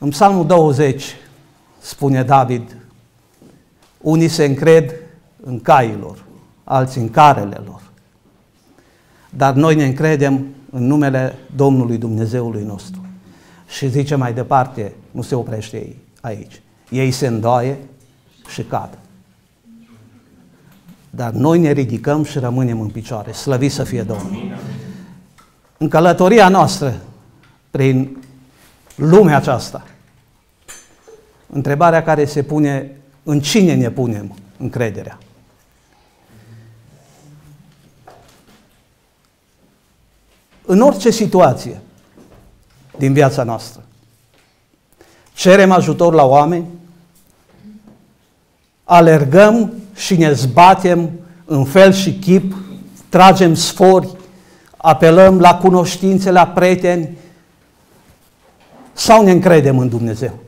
În Psalmul 20 spune David, unii se încred în cailor, alții în carele lor, dar noi ne încredem în numele Domnului Dumnezeului nostru. Și zice mai departe, nu se oprește ei aici, ei se îndoaie și cad. Dar noi ne ridicăm și rămânem în picioare, slăvit să fie Domnul. În călătoria noastră, prin lumea aceasta, întrebarea care se pune, în cine ne punem încrederea? În orice situație din viața noastră, cerem ajutor la oameni, alergăm și ne zbatem în fel și chip, tragem sfori, apelăm la cunoștințe, la prieteni, sau ne încredem în Dumnezeu?